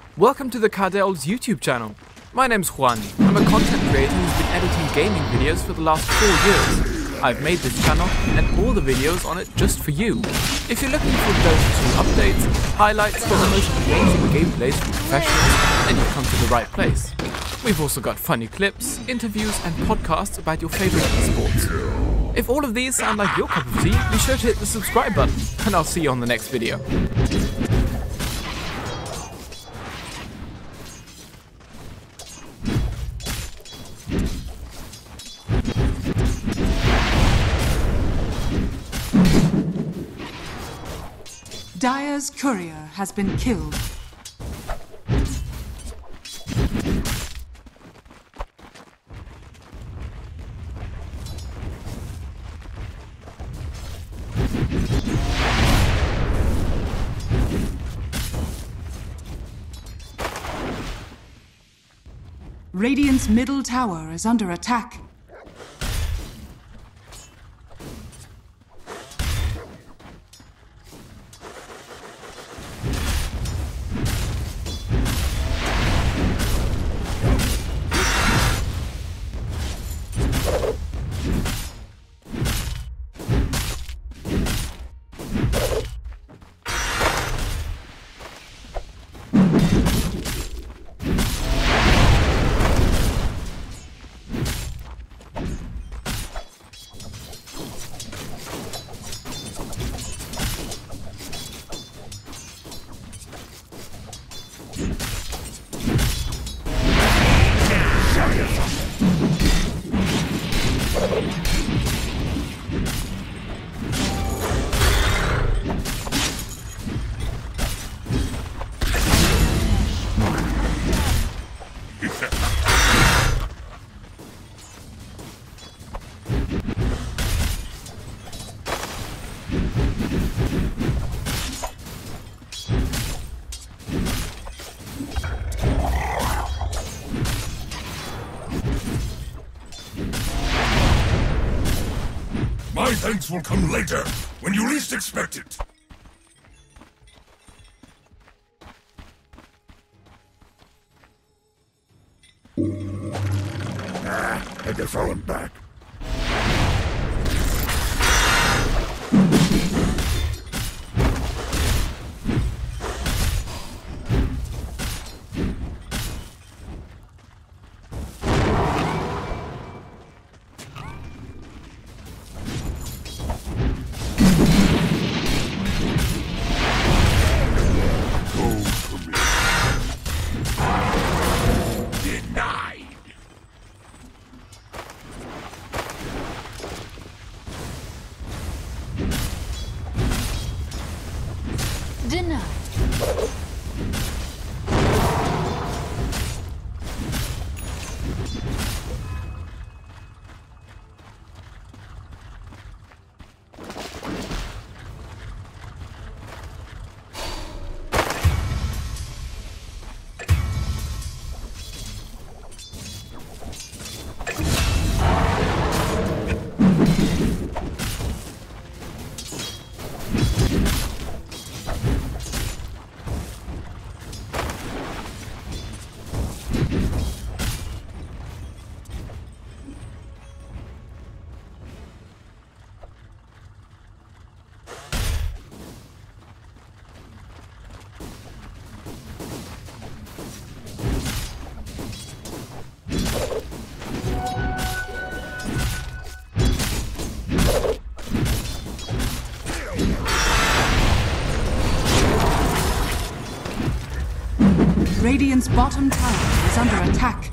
Welcome to the Cardel's YouTube channel. My name's Juan. I'm a content creator who's been editing gaming videos for the last 4 years. I've made this channel and all the videos on it just for you. If you're looking for Dota 2 updates, highlights, or the most amazing gameplays from professionals, then you've come to the right place. We've also got funny clips, interviews and podcasts about your favorite esports. If all of these sound like your cup of tea, be sure to hit the subscribe button, and I'll see you on the next video. Dire's courier has been killed. Radiant's middle tower is under attack. My thanks will come later, when you least expect it. I guess I'll him back. Denied. Radiant's bottom tower is under attack.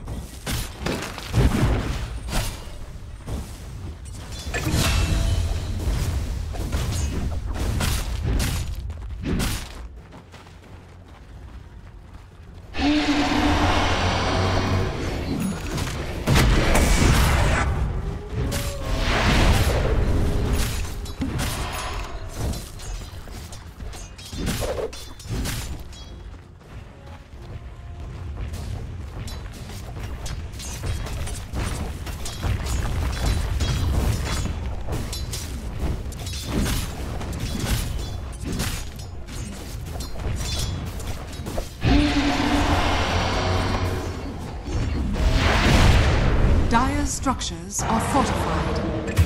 structures are fortified.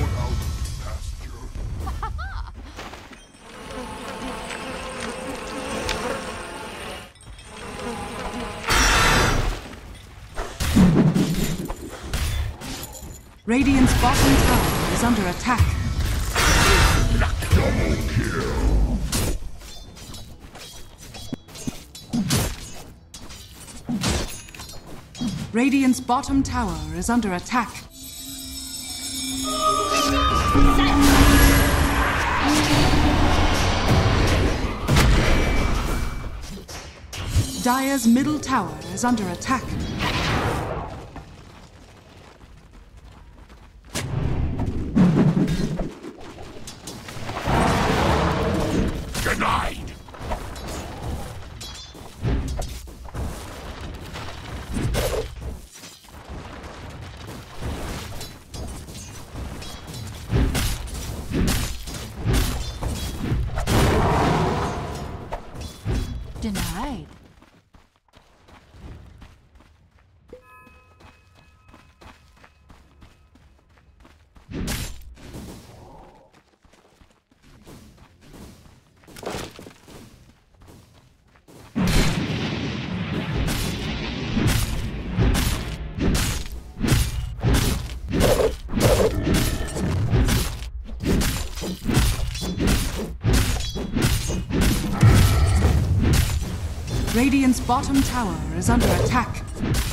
Radiant's bottom tower is under attack. Double kill. Radiant's bottom tower is under attack. Dire's middle tower is under attack. Denied. Denied. Radiant's bottom tower is under attack.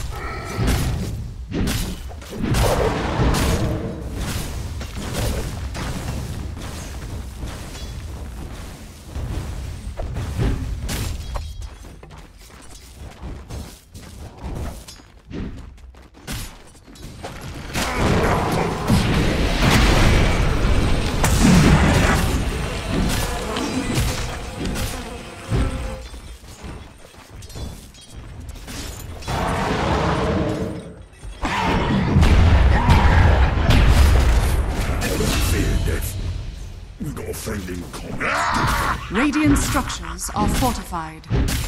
Radiant structures are fortified.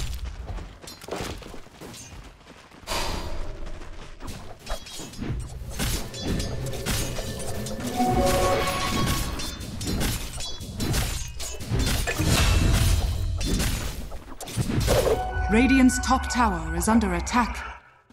Radiant's top tower is under attack.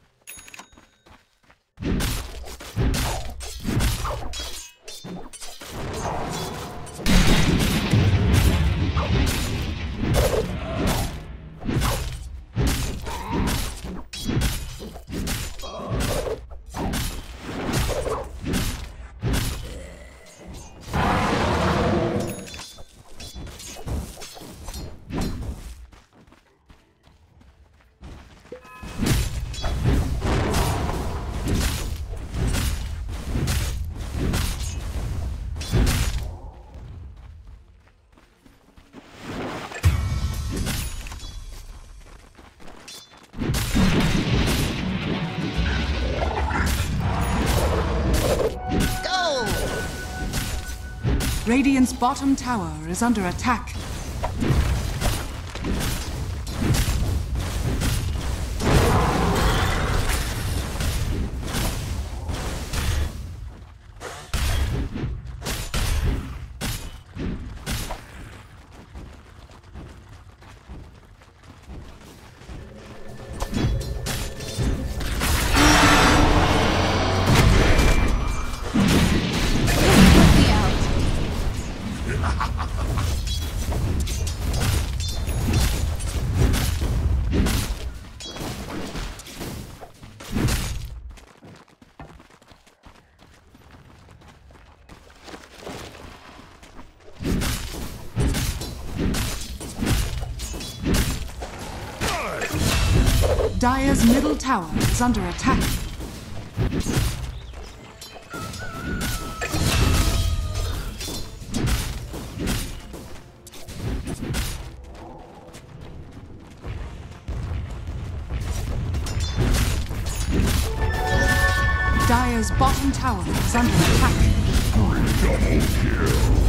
Radiant's bottom tower is under attack. Dire's middle tower is under attack. Dire's bottom tower is under attack. Double kill.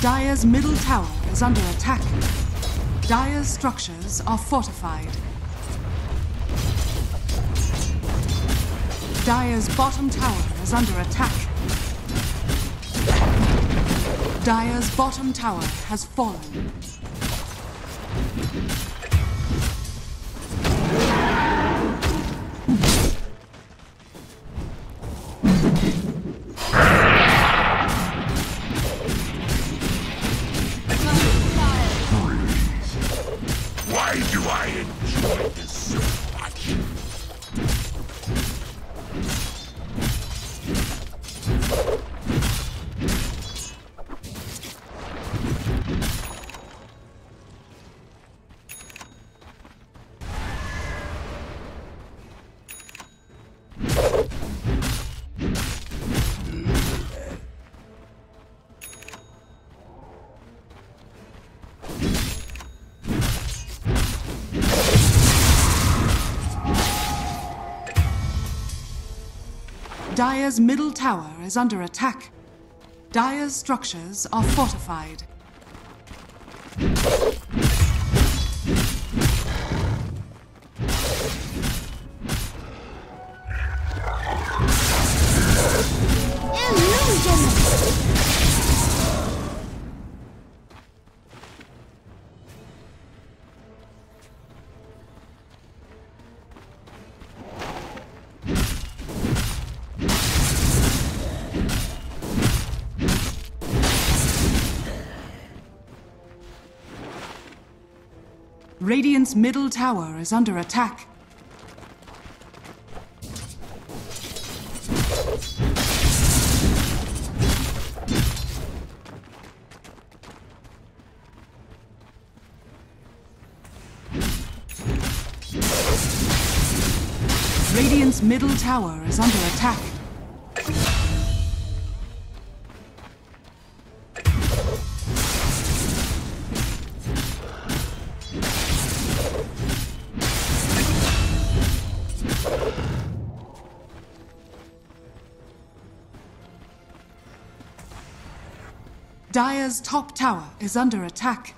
Dire's middle tower is under attack. Dire's structures are fortified. Dire's bottom tower is under attack. Dire's bottom tower has fallen. Why do I enjoy this so much? Dire's middle tower is under attack. Dire's structures are fortified. Radiant's middle tower is under attack. Radiant's middle tower is under attack. Dire's top tower is under attack.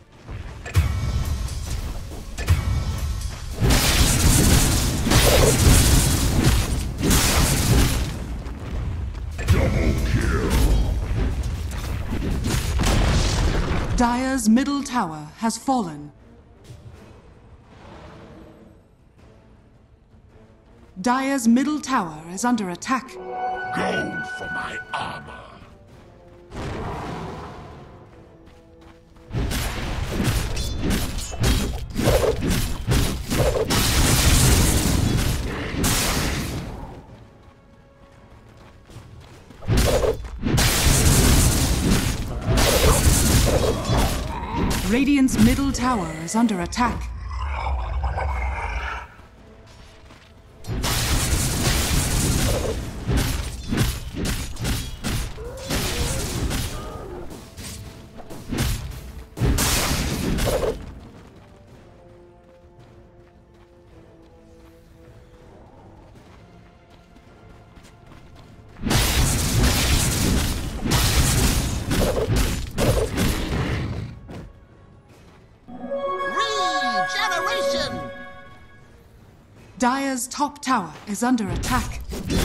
Double kill. Dire's middle tower has fallen. Dire's middle tower is under attack. Gold for my armor. Radiant's middle tower is under attack. Dire's top tower is under attack.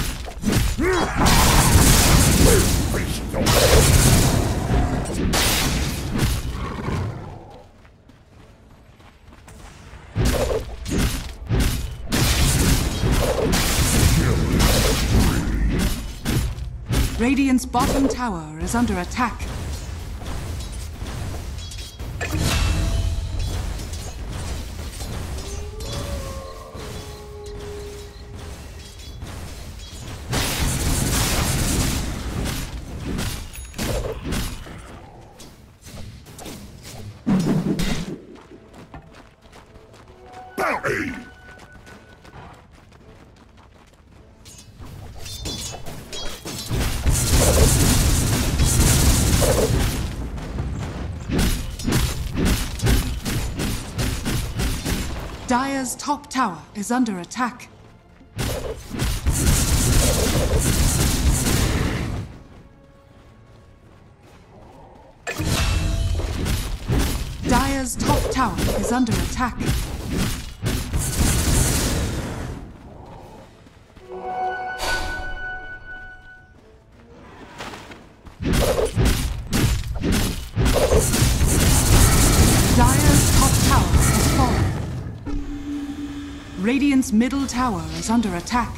Radiant's bottom tower is under attack. Bounty! Dire's top tower is under attack. Dire's top tower is under attack. Dire's top tower has fallen. Radiant's middle tower is under attack.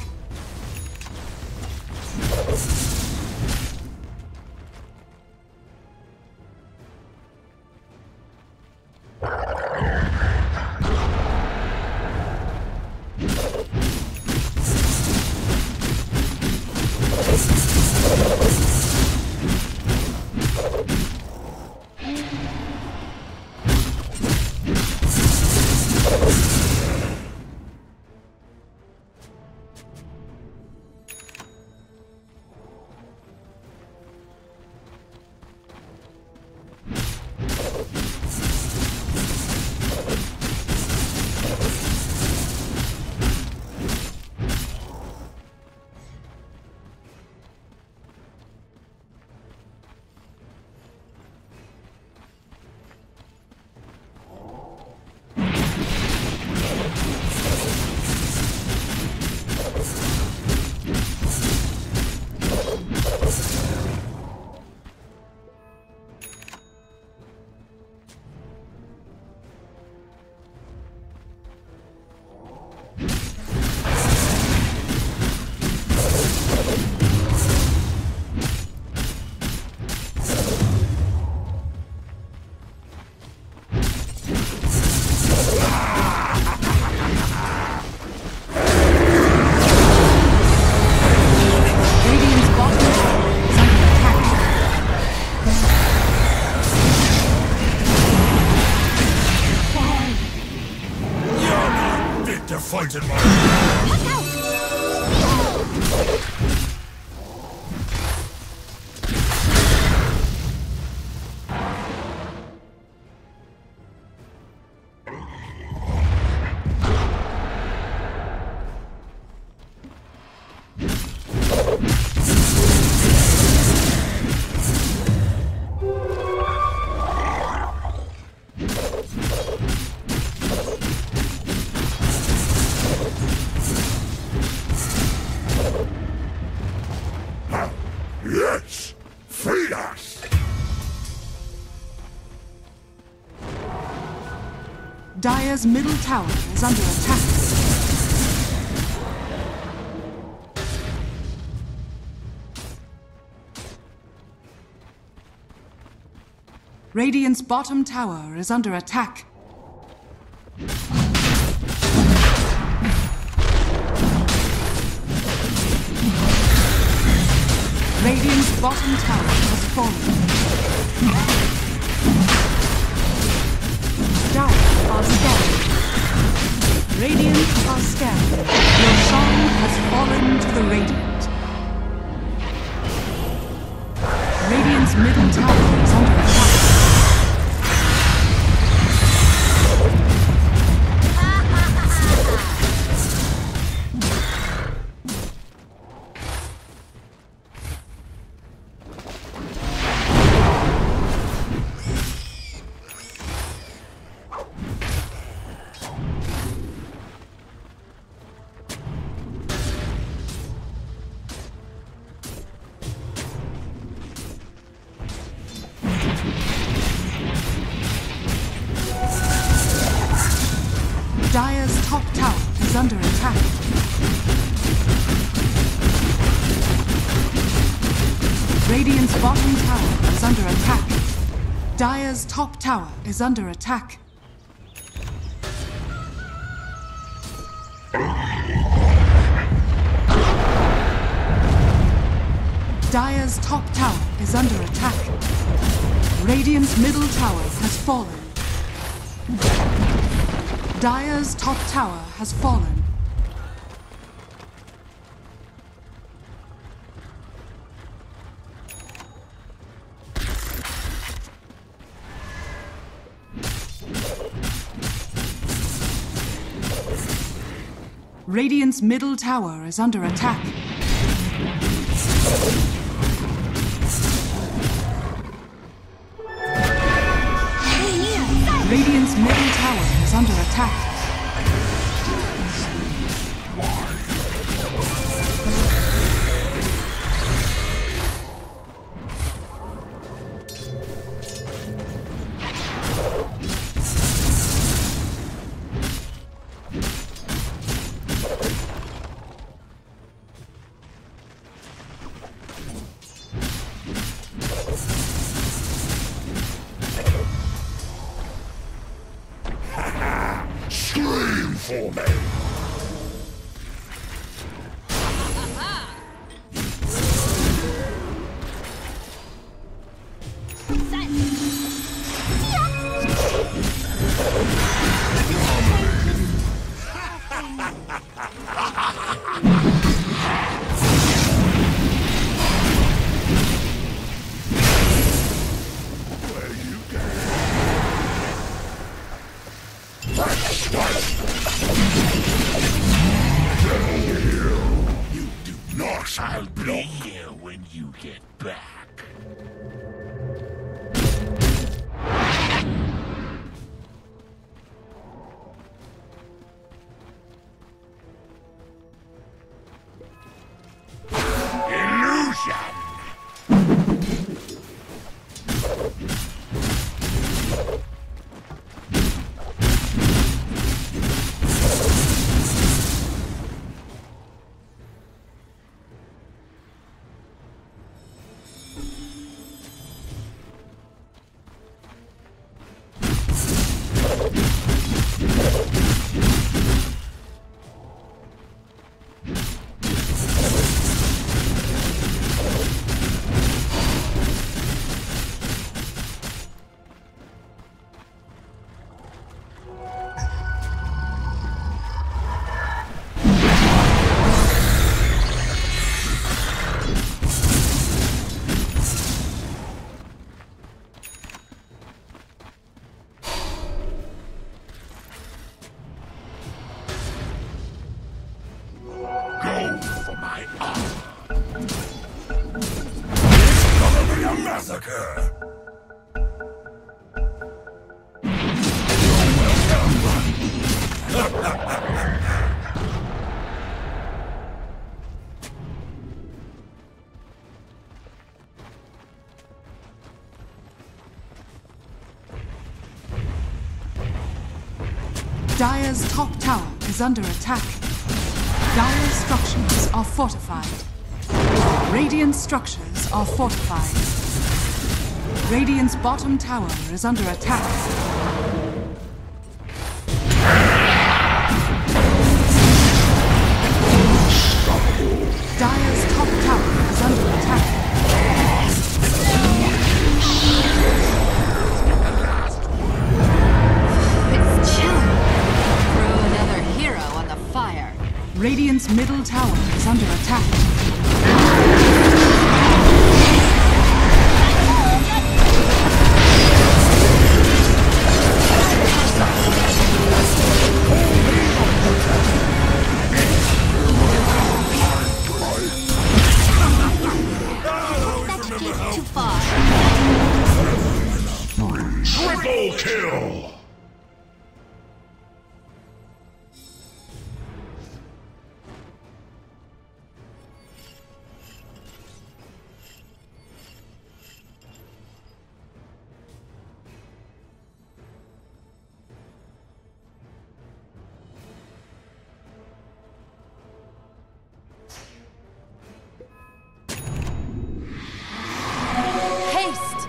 Fight in my... Yes! Free us! Dire's middle tower is under attack. Radiant's bottom tower is under attack. Radiant's bottom tower has fallen. Dire are scared. Radiant are scared. Your song has fallen to the Radiant. Radiant's middle tower is under attack. Dire's top tower is under attack. Radiant's bottom tower is under attack. Dire's top tower is under attack. Dire's top tower is under attack. Radiant's middle tower has fallen. Dire's top tower has fallen. Radiant's middle tower is under attack. Radiant's for me. You do not. I'll be here when you get back. Illusion! Massacre! Dire's top tower is under attack. Dire's structures are fortified. Radiant structures are fortified. Radiant's bottom tower is under attack. Dire's top tower is under attack. It's chilling. Throw another hero on the fire. Radiant's middle tower is under attack. Too far. Triple kill! Haste!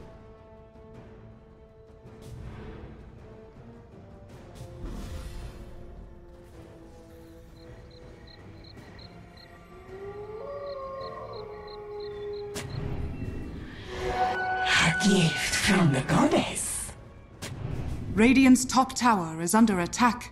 A gift from the goddess. Radiant's top tower is under attack.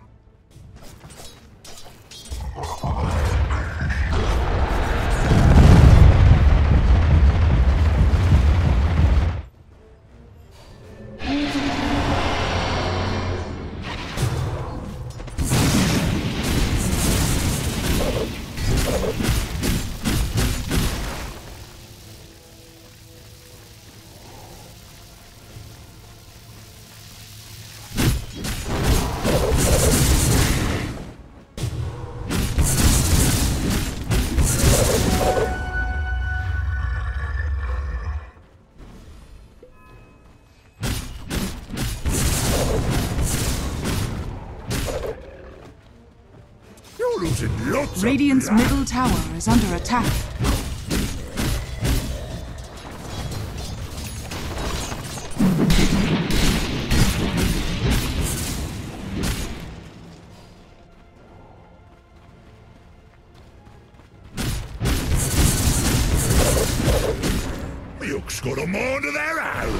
You're losing lots Radiant's of blood. middle tower is under attack. Put them on to their own.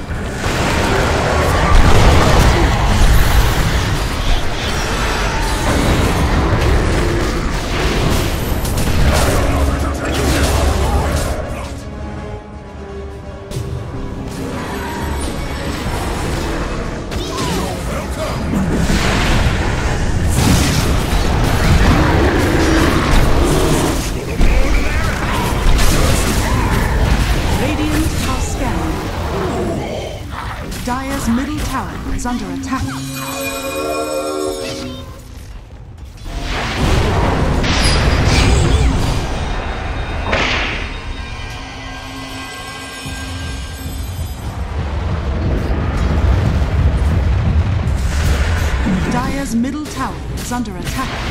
Dire's middle tower is under attack. Dire's middle tower is under attack.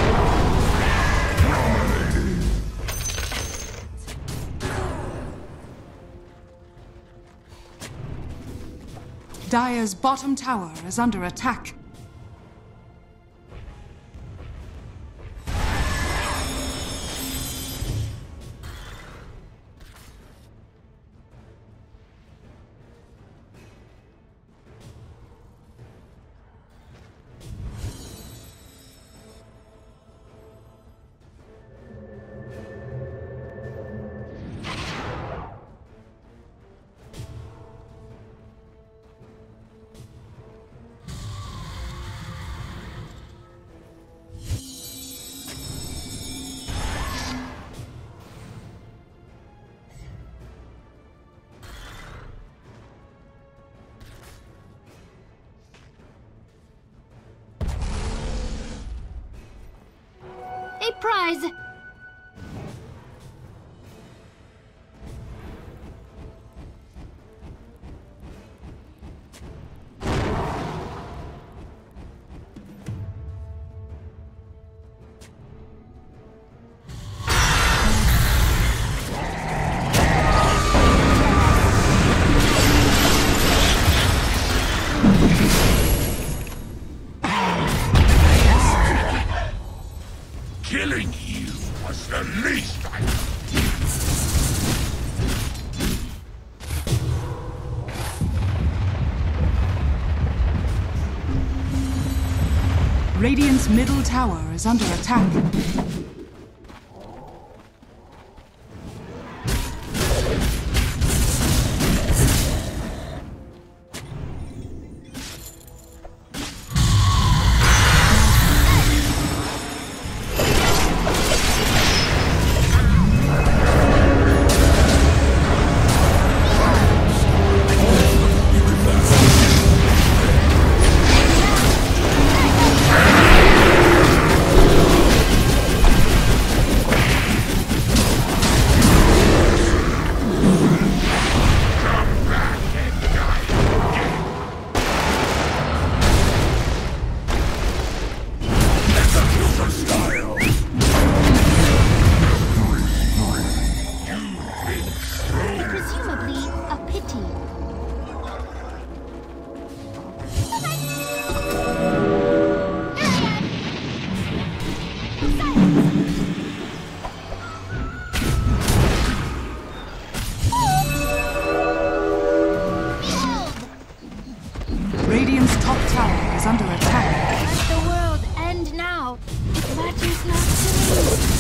Dire's bottom tower is under attack. A prize! Killing you was the least I could do. Radiant's middle tower is under attack. Radiant's top tower is under attack. Let the world end now. It matters not to me.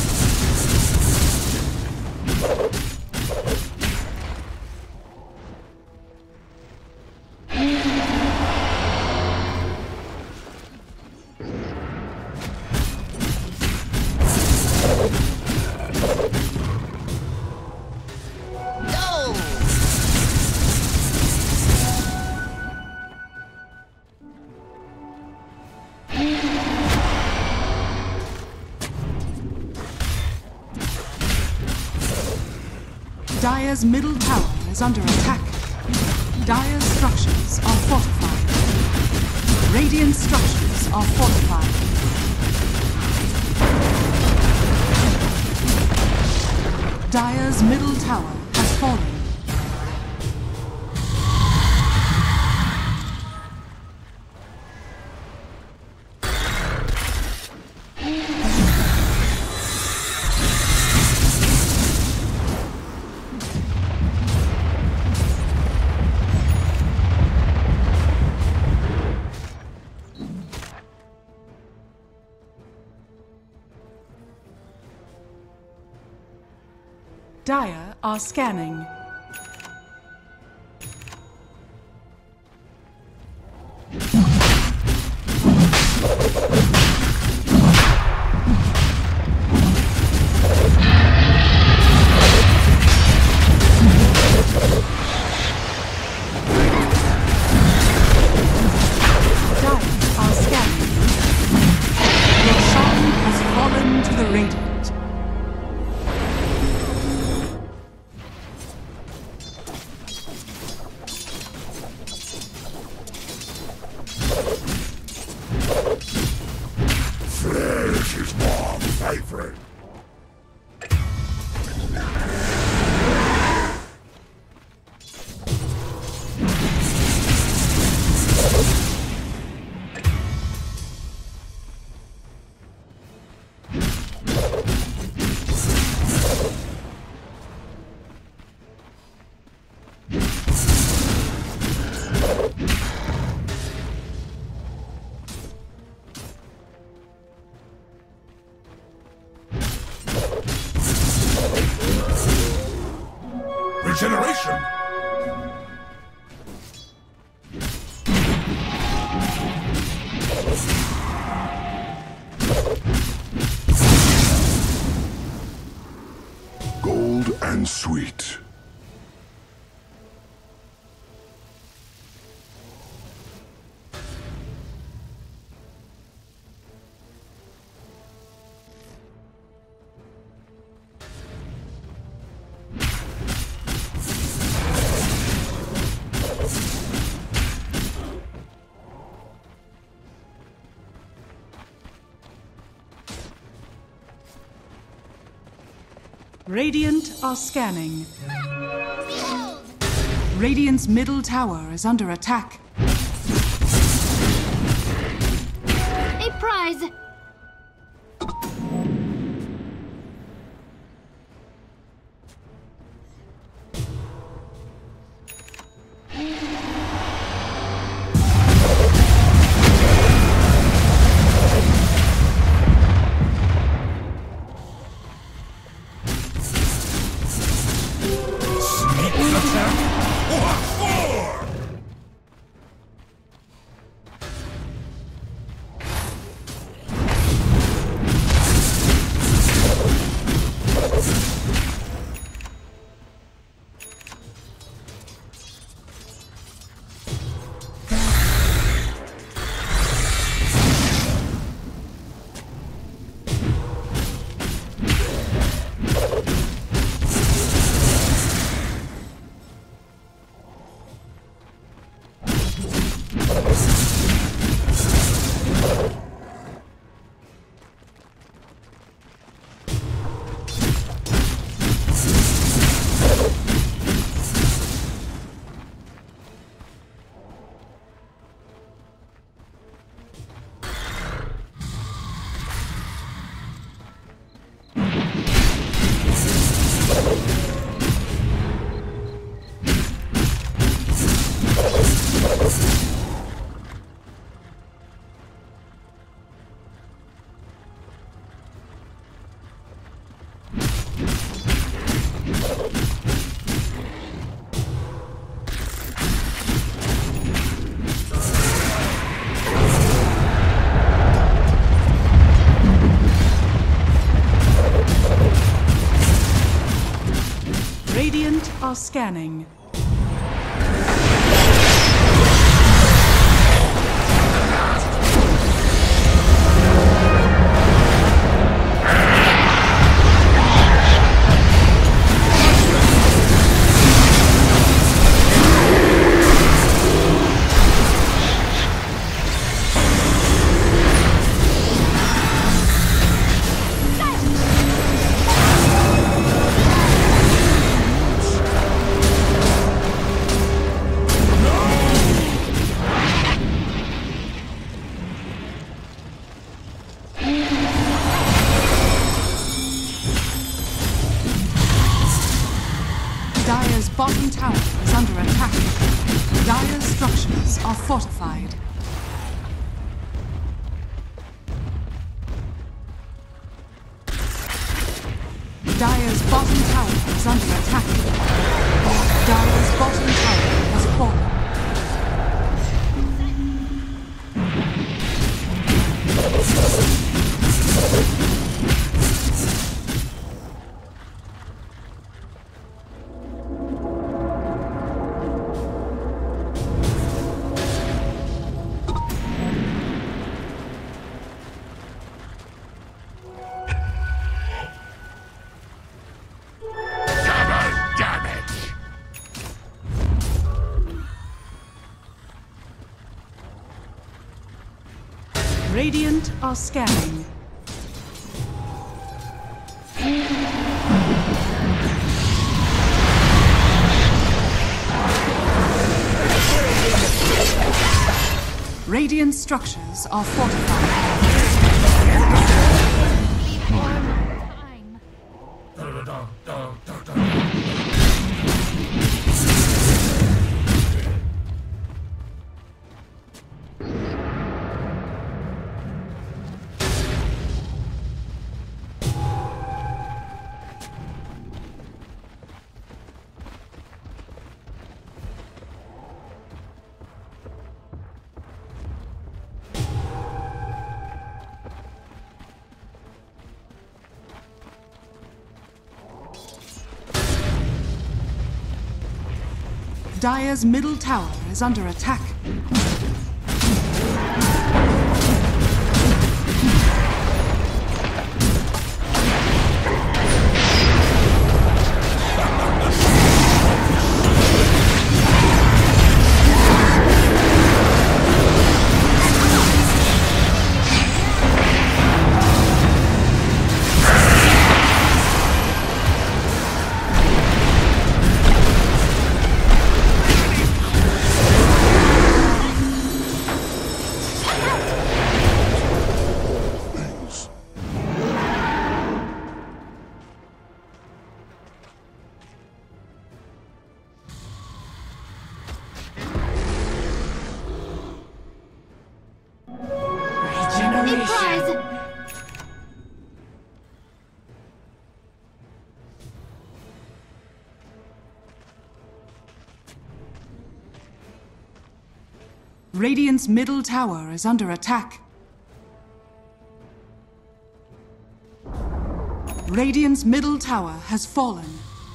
Dire's middle tower is under attack. Dire's structures are fortified. Radiant structures are fortified. Dire's middle tower has fallen. Dire are scanning. This is my favorite. Regeneration! Gold and sweet. Radiant are scanning. Radiant's middle tower is under attack. A prize! Radiant are scanning. Dire's bottom tower is under attack. Dire's structures are fortified. Dire's bottom tower is is under attack. Dire's bottom tower has fallen. Radiant are scanning. Radiant structures are fortified. Dire's middle tower is under attack. Radiant's middle tower is under attack. Radiant's middle tower has fallen.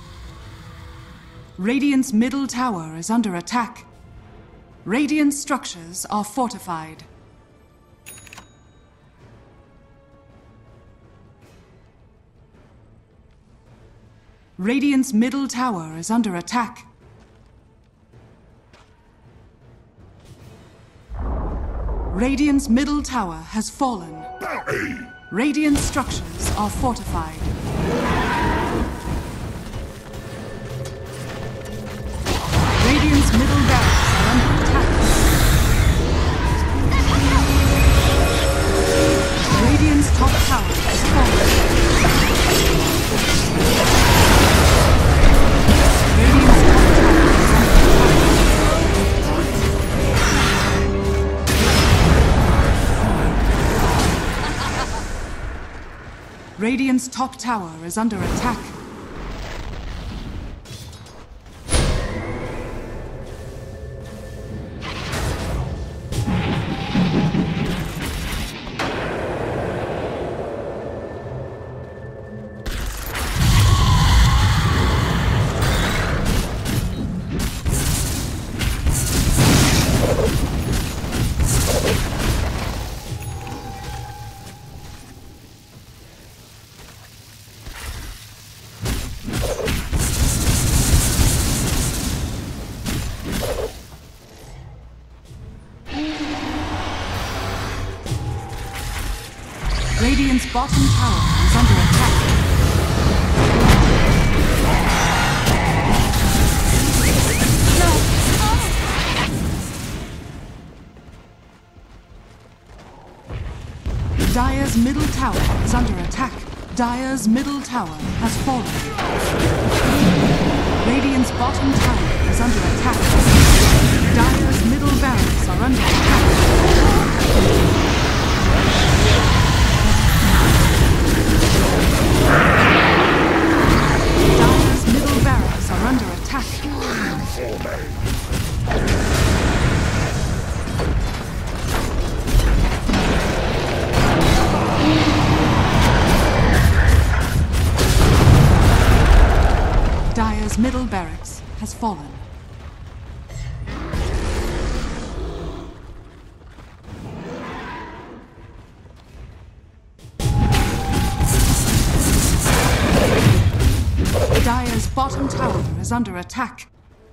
Radiant's middle tower is under attack. Radiant structures are fortified. Radiant's middle tower is under attack. Radiant's middle tower has fallen. Radiant structures are fortified. Radiant's middle barracks are under attack. Radiant's top tower has fallen. Radiant's top tower is Radiant's top tower is under attack. Radiant's bottom tower is under attack. Dire's middle tower is under attack. Dire's middle tower has fallen. Radiant's bottom tower is under attack. Dire's middle barracks are under attack. Dire's middle Dire's middle barracks has fallen. Dire's bottom tower is under attack.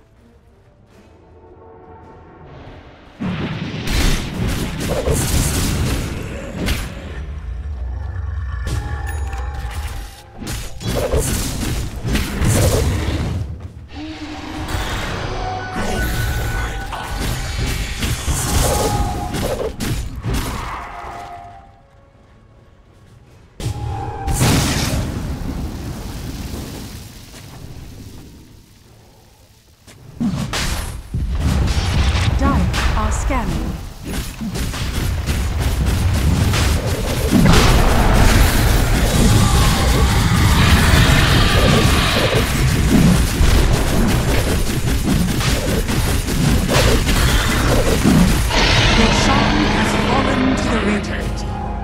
Scanning. Your song has fallen to the radiant.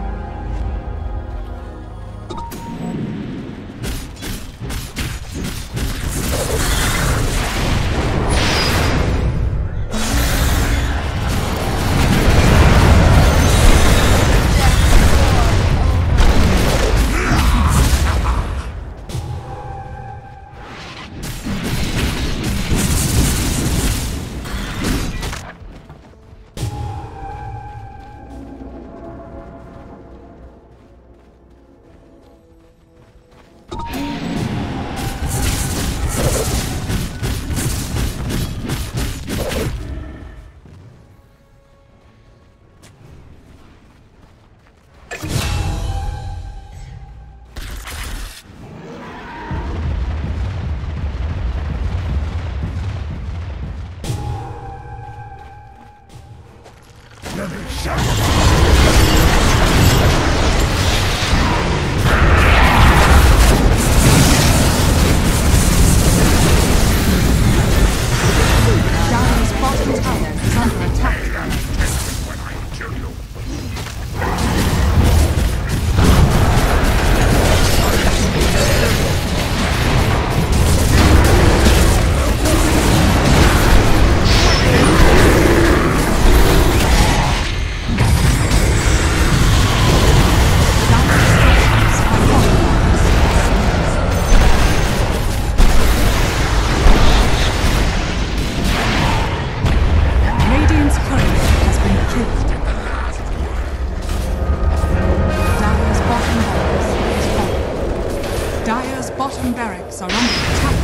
Bottom barracks are under attack.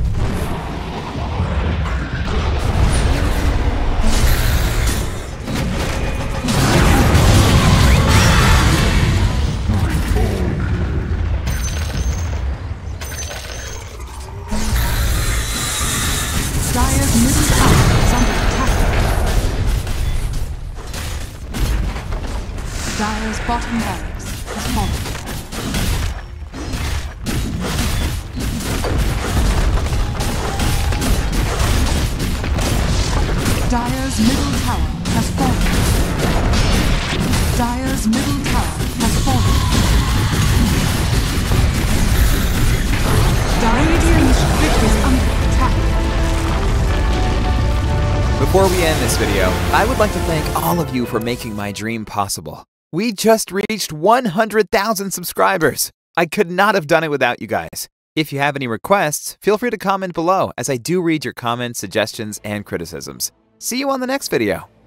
Dire's middle tower is under attack. Dire's bottom barracks has fallen. Dire's middle tower has fallen. Dire's middle tower has fallen. Radiant's crypt is under attack. Before we end this video, I would like to thank all of you for making my dream possible. We just reached 100,000 subscribers. I could not have done it without you guys. If you have any requests, feel free to comment below, as I do read your comments, suggestions, and criticisms. See you on the next video.